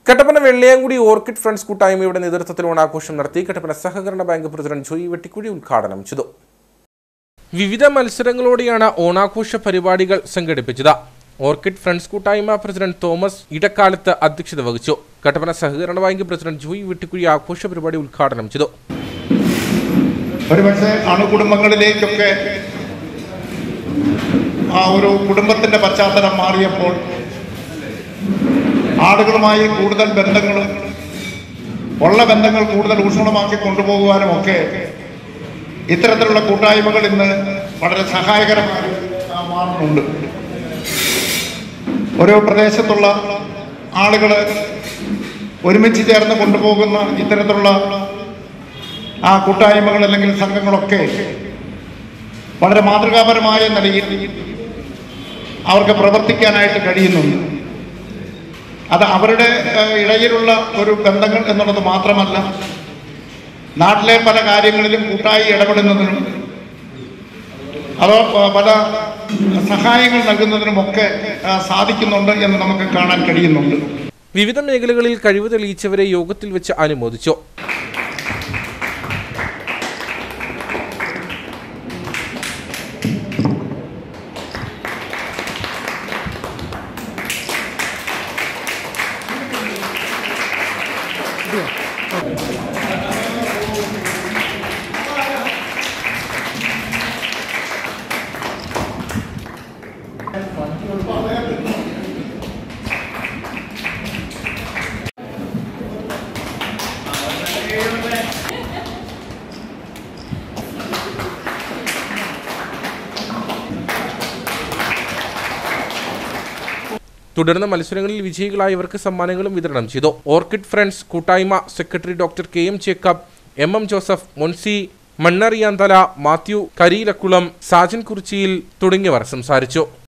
Kattappana Velliyamkudi orchid friends കൂട്ടായ്മയുടെ നേതൃത്വത്തിൽ ഓണാഘോഷം നടത്തി. കട്ടപ്പന സഹകരണ ബാങ്ക് പ്രസിഡന്റ് ജോയി വെട്ടിക്കുഴി ഉദ്ഘാടനം ചെയ്തു. വിവിധ മത്സരങ്ങളോടെയാണ് ഓണാഘോഷ പരിപാടികൾ സംഘടിപ്പിച്ചത്. ഓർക്കിഡ് ഫ്രണ്ട്സ് കൂട്ടായ്മ പ്രസിഡന്റ് തോമസ് ഇടക്കാലത്ത് അധ്യക്ഷത വഹിച്ചു. കട്ടപ്പന സഹകരണ ബാങ്ക് പ്രസിഡന്റ് ജോയി വെട്ടിക്കുഴി ആഘോഷ പരിപാടി ഉദ്ഘാടനം ചെയ്തു. ഒരുപക്ഷെ അണുകുടുംബങ്ങളിലേക്കൊക്കെ ആ ഒരു കുടുംബത്തിന്റെ പശ്ചാത്തലം മാറിയപ്പോൾ ആളുകളുമായി കൂടുതൽ ബന്ധങ്ങളും ഉള്ള ബന്ധങ്ങൾ കൂടുതൽ ഊഷ്മളമാക്കി കൊണ്ടുപോകുവാനും ഒക്കെ ഇത്തരത്തിലുള്ള കൂട്ടായ്മകൾ ഇന്ന് വളരെ സഹായകരമായി മാറുന്നുണ്ട്. ഓരോ പ്രദേശത്തുള്ള ആളുകൾ ഒരുമിച്ച് ചേർന്ന് കൊണ്ടുപോകുന്ന ഇത്തരത്തിലുള്ള ആ കൂട്ടായ്മകൾ അല്ലെങ്കിൽ സംഘങ്ങളൊക്കെ വളരെ മാതൃകാപരമായ നിലയിൽ അവർക്ക് പ്രവർത്തിക്കാനായിട്ട് കഴിയുന്നുണ്ട്. അത് അവരുടെ ഇടയിലുള്ള ഒരു ബന്ധങ്ങൾ എന്നുള്ളത് മാത്രമല്ല, നാട്ടിലെ പല കാര്യങ്ങളിലും കൂട്ടായി ഇടപെടുന്നതിനും അതോ പല സഹായങ്ങൾ നൽകുന്നതിനുമൊക്കെ സാധിക്കുന്നുണ്ട് എന്ന് നമുക്ക് കാണാൻ കഴിയുന്നുണ്ട്. വിവിധ മേഖലകളിൽ കഴിവ് തെളിയിച്ചവരെ യോഗത്തിൽ വെച്ച് അനുമോദിച്ചു. തുടർന്ന് മത്സരങ്ങളിൽ വിജയികളായവർക്ക് സമ്മാനങ്ങളും വിതരണം ചെയ്തു. ഓർക്കിഡ് ഫ്രണ്ട്സ് കൂട്ടായ്മ secretary doctor KM Jacob, MM Joseph, Moncy Mannariyanthala, Mathew Kariyilakulam, Sajan Kurichiyil തുടങ്ങിയവർ സംസാരിച്ചു.